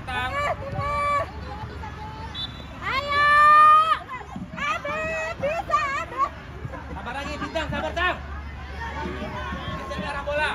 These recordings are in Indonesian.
Datang. Ayo. Bisa. Sabar lagi, Bintang, sabar, Tang. Bintang arah bola.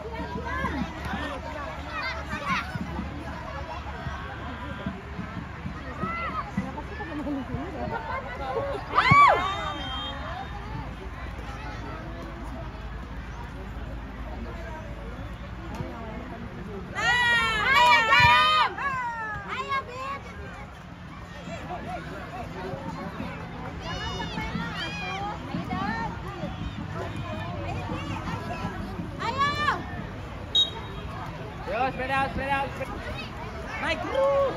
Spread out. Naik terus.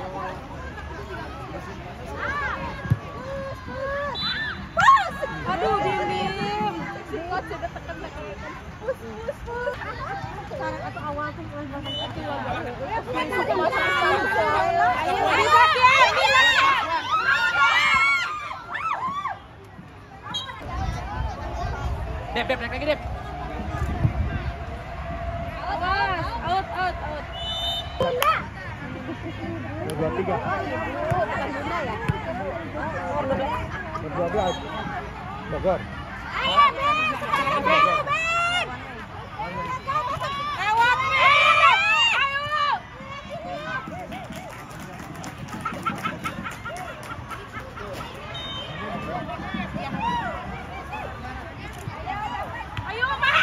Aduh, diem. Si coach sudah tekan. Pus. Sekarang atau awal tuh belakang kecil lagi. Ayo, Dep, naik lagi, Dep. Out. 23. Bukan Bunda ya? 12. Bogor. Ayo, Ben. Lewat, ayo. Ayo, Mas.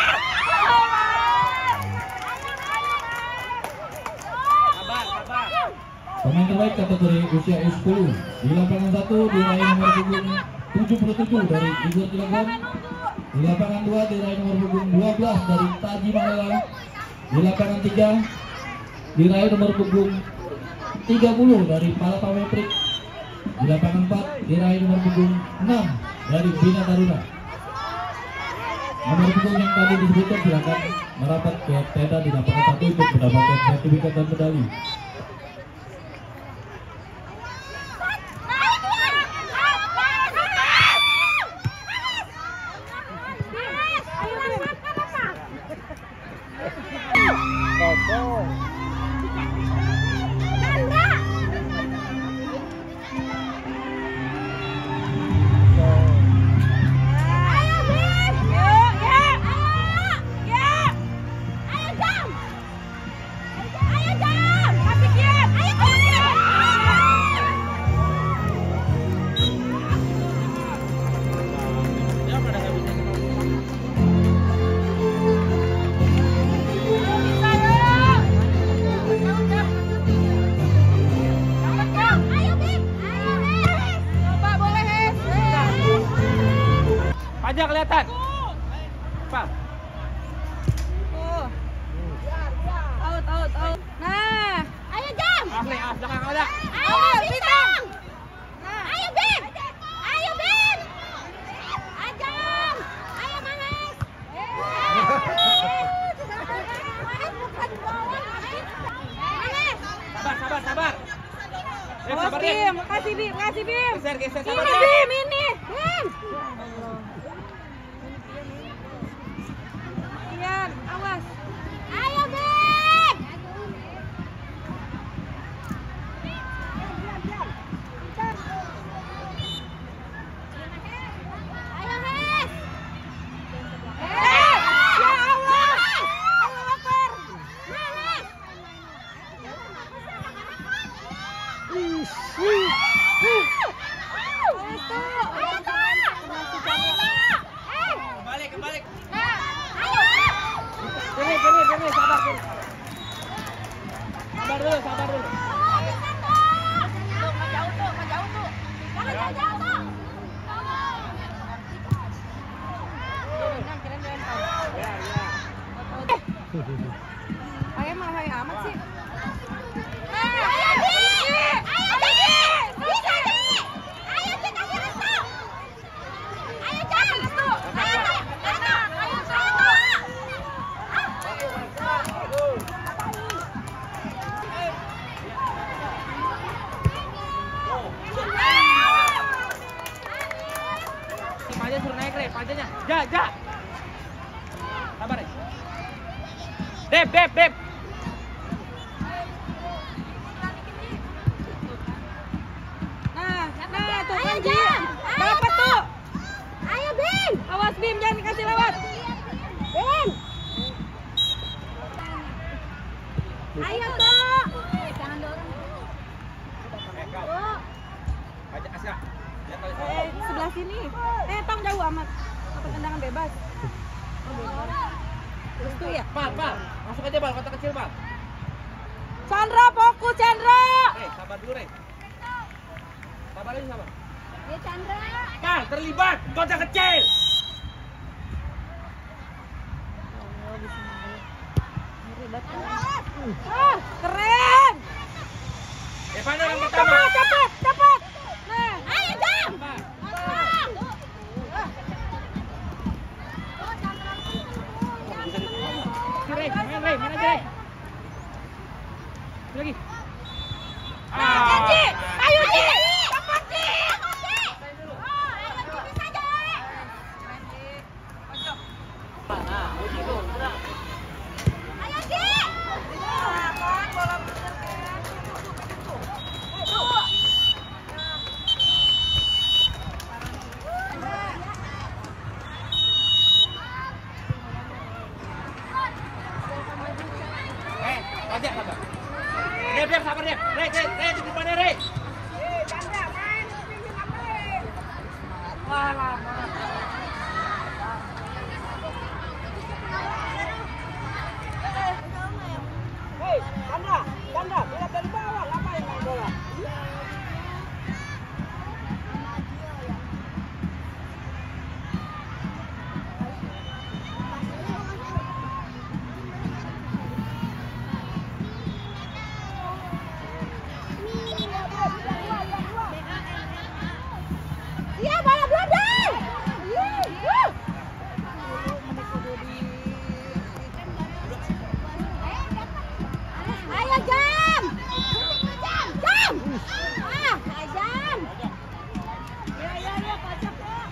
Sabar. Pemain terbaik kategori usia U10 di lapangan 1 diraih nomor punggung 77 dari Igor Cilegon. Di lapangan 2 diraih nomor punggung 12 dari Taji Manggala. Di lapangan 3 diraih nomor punggung 30 dari Palapa Meprik. Di lapangan 4 diraih nomor punggung 6 dari Bina Taruna. Nomor punggung yang tadi disebutkan silakan merapat ke tenda di lapangan 1 untuk mendapatkan sertifikat dan medali. Pajak kelihatan. Pak. Out. Nah, ayo Jam. Belakang ada. Ayo Bintang. Nah, ayo Ben. Ajam. Ayo Manes. Sabar. Sabar, Bim. Makasih Bim. Geser, sabar. Ini Bim, ini. Bim. Ian, awas. Ayo Bim. Ayo Hes. Ya Allah. Allah Akbar. Manes. Kembali. Ayo. Sini, sabar. Sabar dulu. Jauh tuh. Jangan jauh. Ayo malah amat sih. Ayo bisa Di. Ayo kita kasih restu. Ayo jangan restu. Si Paja suruh naik, Pajanya. Ja. Sabar, Dep. lewat. Ben. Ayo, Kak. Jangan dorong. Ajak Aska. Sebelah sini. Tong jauh amat. Apa tendangan bebas? Oh, bebas. Terus tuh ya? Bal. Masuk aja bal, kotak kecil bal. Chandra, fokus Chandra. Sabar dulu, Rey. Sabar aja, sabar. Ya Chandra. Bal, terlibat, kotak kecil. Keren. Devana yang pertama. Cepat. Nah, ayo jam. Rey, main aja, Rey. Lagi. Ji, ayo Ji. Cepat Ji. Ajak sabar. Dia sabar dia. Rey, di depannya Rey. Wah, lama. Hei, Chandra, lihat dari bawah, ngapain main bola? Iya, bola blunder. Ayo jam. Jam. Jam. Ya, kocok kok.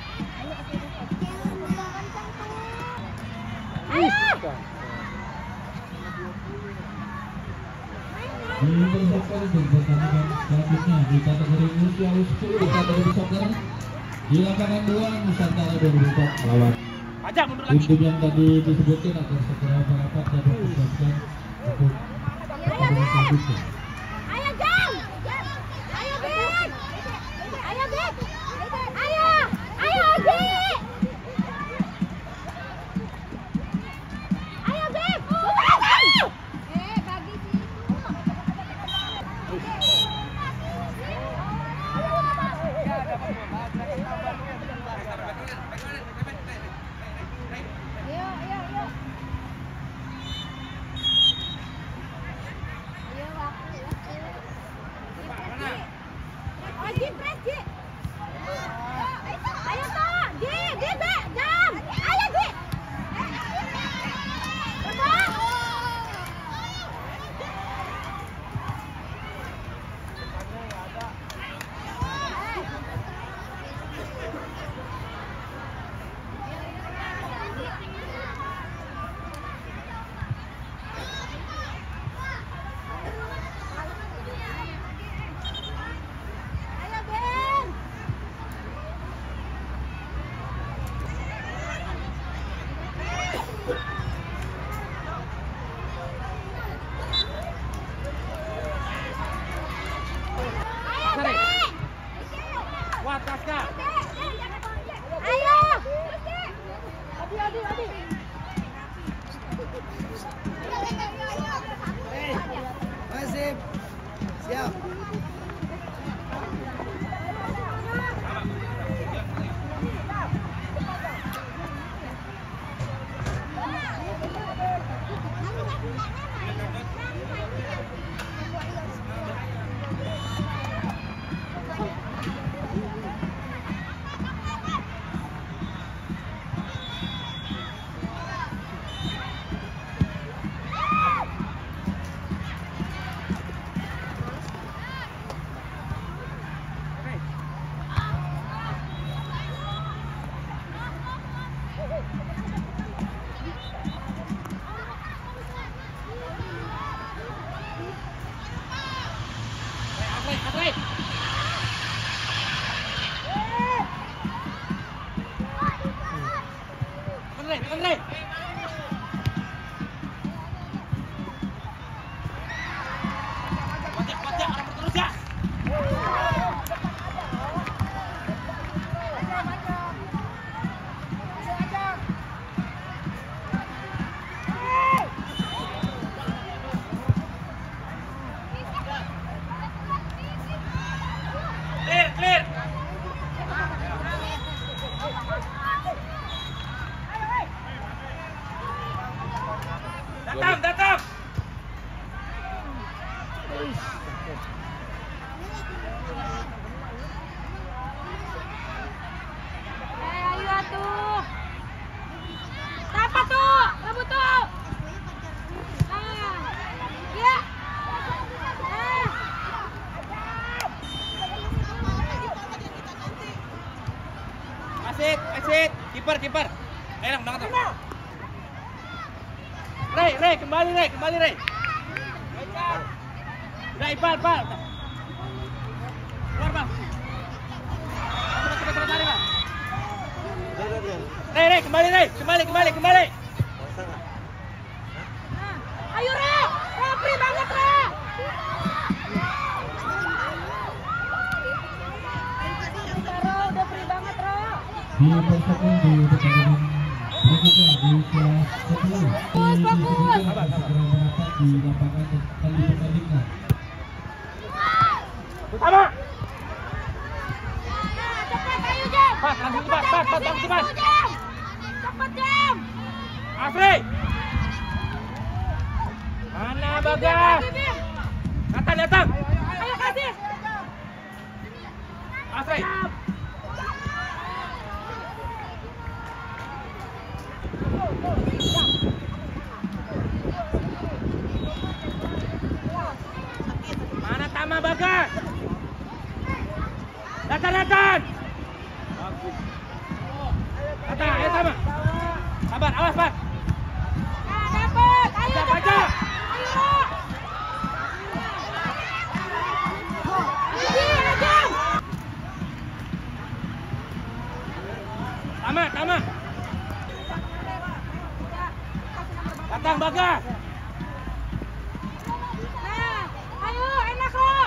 Ayo. Dipersiapkan untuk pertandingan selanjutnya di kategori usia U10 kategori soccer di lapangan 2 Nusantara 2004 melawan Ajak mundur lagi. tim yang tadi disebutkan akan segera merapat dan dipersiapkan untuk pertandingan selanjutnya. Ayo jam. Ayo Ben. Ayo Ben. Ayo Ji. Ayo Ben. Bagi sih. Ayo atuh. Siapa tuh? Rebut tuh. Ya. Asik. Kiper. Enak banget tuh. Rey, kembali Rey. Udah Ipal. Keluar, Bang. Coba tarik, Bang. Rey, kembali. Ayo Re. Free banget Re. Udah free banget Re. Di pertandingan di pertandingan berikutnya di kelas 10 Fokus. segera mendapat di lapangan dan dipertandingkan. Sama. Cepat ayo Jam. Pas, langsung cepat. Cepat Jam. Afri. Mana Bagas? Datang. Ayo kasih. Afri. Mana Tama Bagas? Datang. Ayo Tama. Sabar, awas Pak. Dapat. Ayo Baca. Ayo Jam. Tama. Datang Bagas. Nah, ayo enak kok.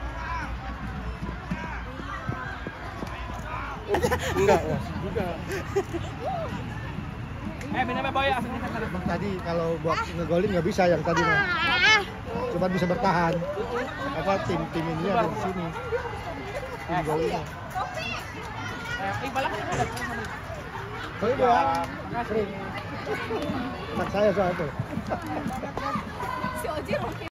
Enggak, juga. Minumnya Boy asal kita tarik. Bang tadi kalau buat ngegolin nggak bisa yang tadi mah. Cuma bisa bertahan. Apa tim ini ada di sini. Tim golnya. Iqbal kan ada. Oh iya. Anak saya soal itu. Si Oji Rocky